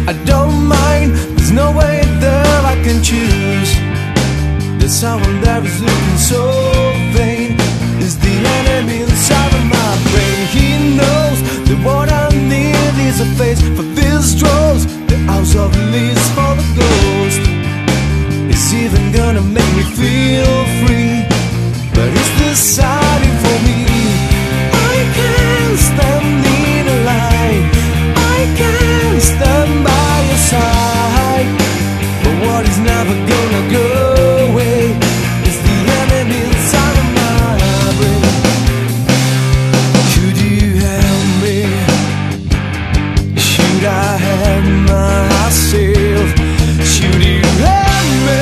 I don't mind, there's no way that I can choose. There's someone that is looking so vain. Is the enemy inside of my brain. He knows that what I need is a face for these draws. The house of leaves for the ghost. It's even gonna make me feel free, but it's deciding for me. I can't stand in a line, I can't stand by your side. But what is never gonna go away is the enemy inside of my brain. Could you help me? Should I help myself? Should you help me?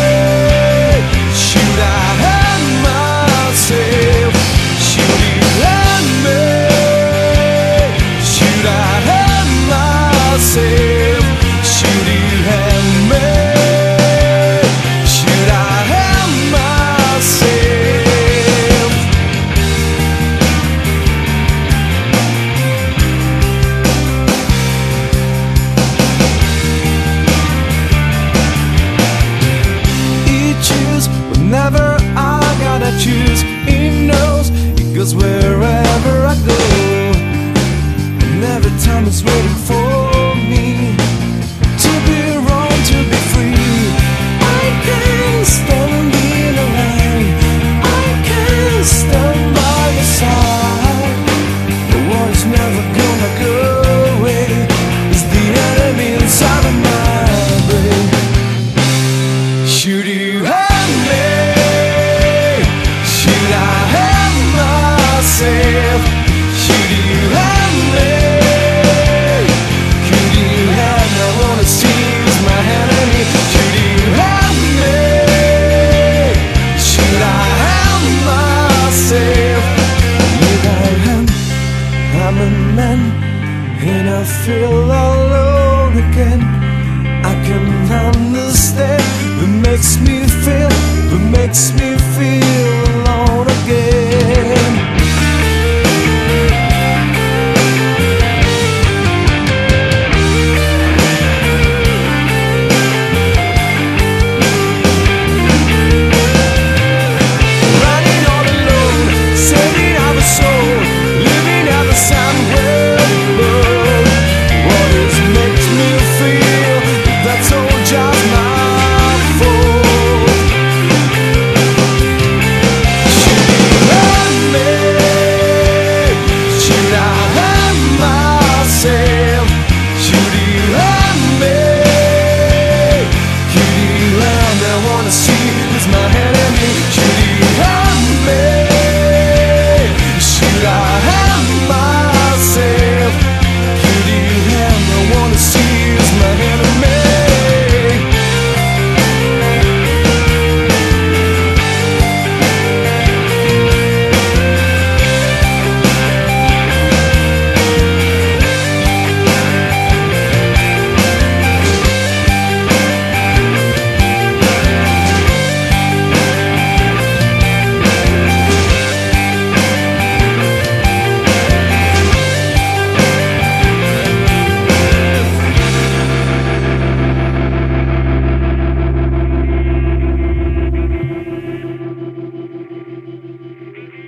Should I help myself? Should you help me? Should I help myself? Should you help me? Should I help myself? He chooses whenever I gotta choose. He knows he goes wherever I go, and every time it's waiting for